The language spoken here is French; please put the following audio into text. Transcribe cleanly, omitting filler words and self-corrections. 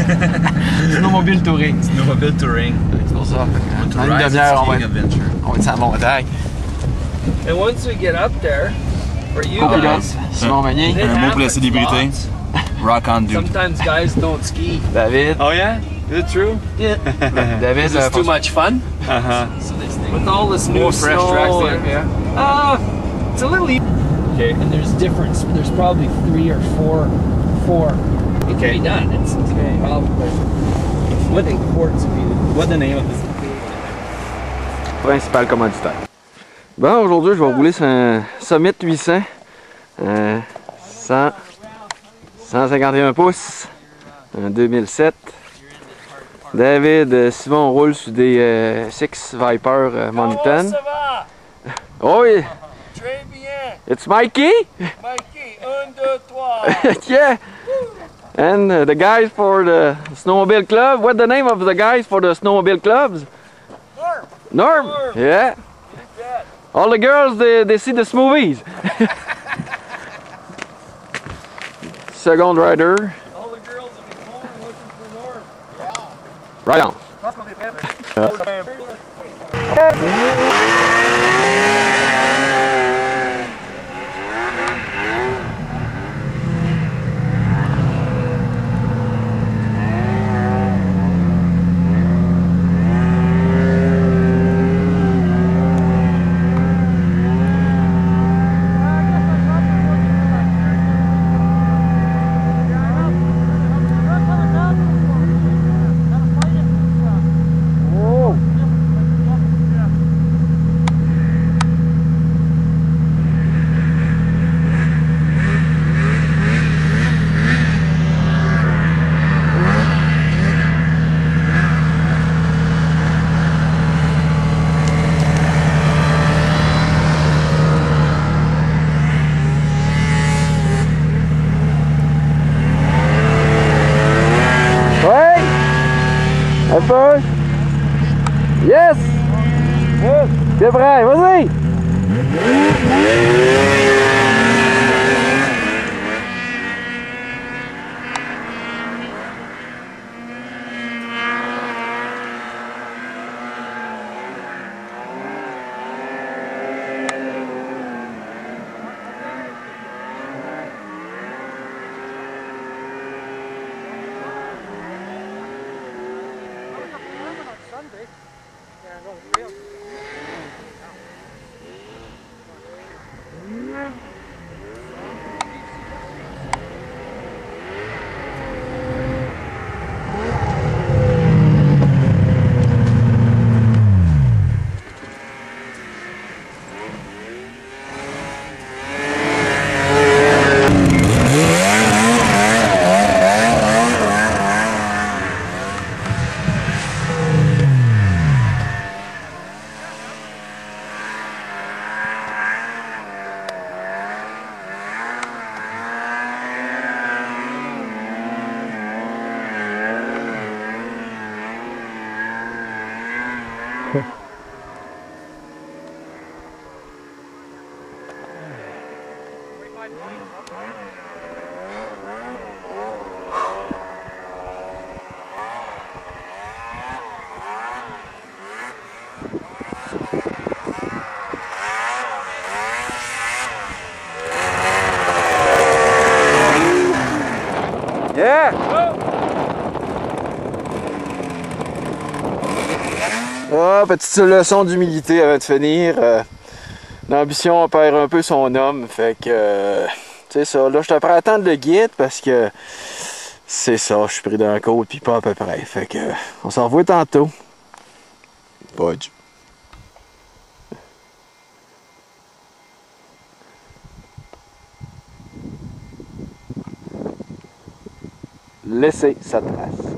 Snowmobile touring. Snowmobile touring. C'est pour ça. Dans une demi-heure, on va être sur la montagne. And once we get up there, for you Copilote, guys, Simon Meunier. Un mot pour la célébrité. Rock on, dude. sometimes guys don't ski. David. Oh yeah? Is it true? Yeah. David, It's too much fun. With all this new fresh snow tracks there, and- yeah. It's a little easy. Okay. And there's different. There's probably 3 or 4. It can be done. It's okay. What the quartz would be What's the name of this? Principal commanditaire. Bon, aujourd'hui, je vais rouler sur un Summit 800. 151 pouces. En 2007. David, Simon roule sur des Six Viper Mountain. Oh, yeah. Très bien. It's Mikey? Mikey, 1, 2, 3. Yeah. And the guys for the snowmobile club. What's the name of the guys for the snowmobile clubs? Norm. Yeah. All the girls, they see the smoothies. Second rider. All the girls will be home looking for Norm. Right on. Un peu. Yes! T'es prêt, vas-y! Yeah! Ah, petite leçon d'humilité avant de finir. L'ambition perd un peu son homme, fait que c'est ça. Là, je te prends à attendre le guide parce que c'est ça, je suis pris dans la côte puis pas à peu près. Fait que on s'en revoit tantôt. Budge. Laissez sa trace.